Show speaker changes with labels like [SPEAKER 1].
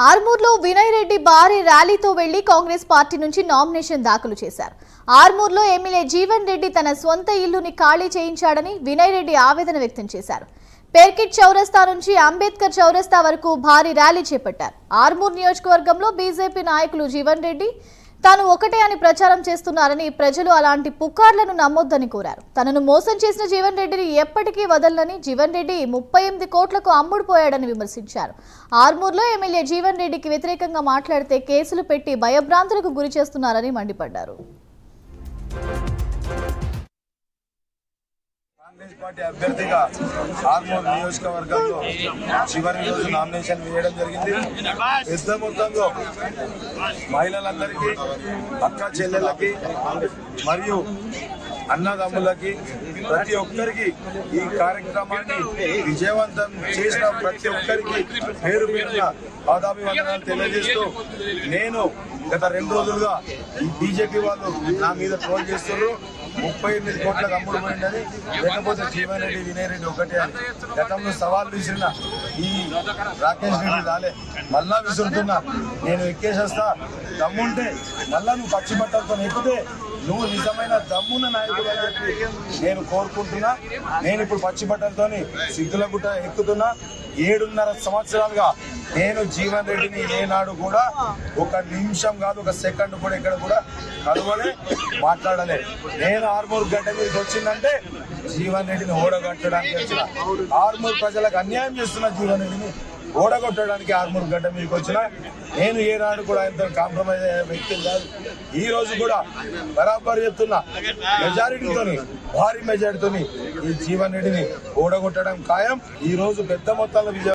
[SPEAKER 1] ఆర్మూర్లో వినయ్ రెడ్డి భారీ ర్యాలీతో వెళ్లి కాంగ్రెస్ పార్టీ నుంచి నామినేషన్ దాఖలు చేశారు. ఆర్మూర్లో ఎమ్మెల్యే జీవన్ రెడ్డి తన సొంత ఇల్లుని ఖాళీ చేయించాడని వినయ్ రెడ్డి ఆవేదన వ్యక్తం చేశారు. పేర్కిట్ చౌరస్తా నుంచి అంబేద్కర్ చౌరస్తా వరకు భారీ ర్యాలీ చేపట్టారు. ఆర్మూర్ నియోజకవర్గంలో బీజేపీ నాయకులు జీవన్ రెడ్డి తాను ఒకటే అని ప్రచారం చేస్తున్నారని, ప్రజలు అలాంటి పుకార్లను నమ్మొద్దని కోరారు. తనను మోసం చేసిన జీవన్ రెడ్డిని ఎప్పటికీ వదలని, జీవన్ రెడ్డి 38 కోట్లకు అమ్ముడుపోయాడని విమర్శించారు. ఆర్మూర్లో ఎమ్మెల్యే జీవన్ రెడ్డికి వ్యతిరేకంగా మాట్లాడితే కేసులు పెట్టి భయభ్రాంతులకు గురి చేస్తున్నారని మండిపడ్డారు.
[SPEAKER 2] కాంగ్రెస్ పార్టీ అభ్యర్థిగా ఆర్మూర్ నియోజకవర్గంలో చివరి రోజు నామినేషన్ వేయడం జరిగింది. పెద్ద మొత్తంలో మహిళలందరికీ, అక్క చెల్లెళ్ళకి మరియు అన్నదమ్ములకి ప్రతి ఒక్కరికి ఈ కార్యక్రమాన్ని విజయవంతం చేసిన ప్రతి ఒక్కరికి పేరు పేరున పాదాభివందనాలు తెలియజేస్తూ, నేను గత 2 రోజులుగా ఈ బీజేపీ వాళ్ళు నా మీద ట్రోల్ చేస్తున్నారు. 38 కోట్లకు అమ్ముడు పోయిందని, లేకపోతే జీవన్ రెడ్డి వినయ్ రెడ్డి ఒకటే అని గతంలో సవాల్ విసిరిన ఈ రాకేష్ రెడ్డి రాలే, మళ్ళా విసురుతున్నా. నేను ఎక్కేసేస్తా, దమ్ముంటే మళ్ళా నువ్వు పచ్చి బట్టలతో ఎక్కితే నువ్వు నిజమైన దమ్మున్న నాయకుడు అని చెప్పి నేను కోరుకుంటున్నా. నేను ఇప్పుడు పచ్చి బట్టలతోని సిద్ధుల గుట్ట ఎక్కుతున్నా. 7.5 సంవత్సరాలుగా నేను జీవన్ రెడ్డిని ఏనాడు కూడా ఒక నిమిషం కాదు, ఒక సెకండ్ కూడా ఇక్కడ కూడా కలవలే, మాట్లాడలే. నేను ఆర్మూర్ గడ్డ మీదకి వచ్చిందంటే జీవన్ రెడ్డిని ఓడగొట్టడానికి వచ్చిన, ఆర్మూర్ ప్రజలకు అన్యాయం చేస్తున్న జీవన్ రెడ్డిని ఓడగొట్టడానికి ఆర్మూర్ గడ్డ మీదకి వచ్చిన. నేను ఏనాడు కూడా ఆయనతో కాంప్రమైజ్ అయ్యే వ్యక్తిని కాదు. ఈ రోజు కూడా బరాబర్ చెప్తున్నా, మెజారిటీతోని, భారీ మెజారిటీతోని ఈ జీవన్ రెడ్డిని ఓడగొట్టడం ఖాయం. ఈ రోజు పెద్ద మొత్తంలో విజయం